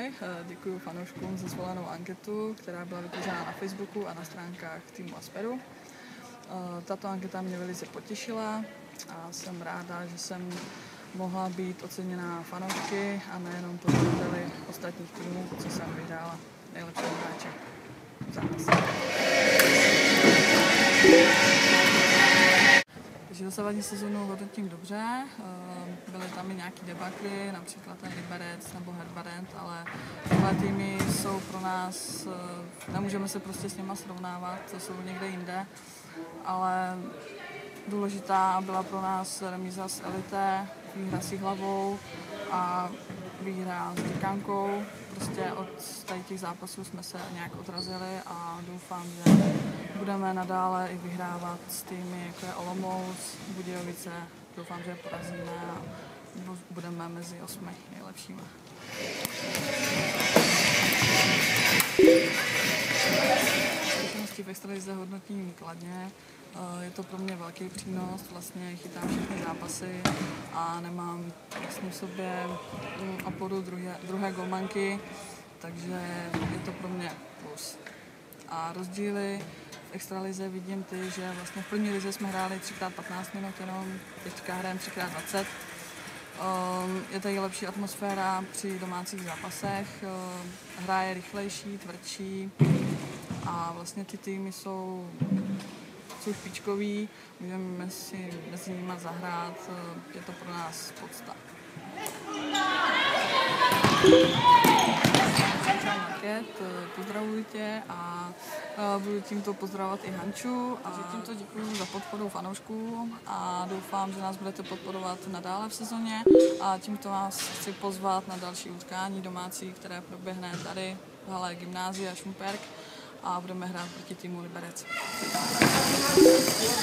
Ahoj, děkuji fanouškům za zvolenou anketu, která byla vytvořena na Facebooku a na stránkách týmu Asperu. Tato anketa mě velice potěšila a jsem ráda, že jsem mohla být oceněna fanoušky a nejenom pozorateli ostatních týmů, co jsem vyhrála nejlepšího hráče v zápase. Takže dosavadní sezonu hodnotím dobře, byly tam i nějaké debakly, například ten Liberec nebo Herbarent, ale tyhle týmy jsou pro nás, nemůžeme se prostě s nima srovnávat, to jsou někde jinde, ale důležitá byla pro nás remíza s Elité, výhra s Jihlavou a výhra s Říkankou. Prostě od těch zápasů jsme se nějak odrazili a doufám, že budeme nadále i vyhrávat s týmy, jako je Olomouc, Budějovice. Doufám, že je porazíme a budeme mezi 8 nejlepšími. Zkušenosti v extralize hodnotím kladně. Je to pro mě velký přínos, vlastně chytám všechny zápasy a nemám vlastně v sobě oporu druhé golmanky, takže je to pro mě plus. A rozdíly v extralize vidím ty, že vlastně v první lize jsme hráli 3x15 minut jenom, teďka hrajeme 3x20. Je tady lepší atmosféra při domácích zápasech, hra je rychlejší, tvrdší a vlastně ty týmy jsou špičkový, můžeme si mezi nimi zahrát, je to pro nás podsta. Pozdravuji tě a budu tímto pozdravovat i Hanču. Takže tímto děkuji za podporu fanoušků a doufám, že nás budete podporovat nadále v sezóně a tímto vás chci pozvat na další utkání domácí, které proběhne tady v hale Gymnázia Šumperk a budeme hrát proti týmu Liberec.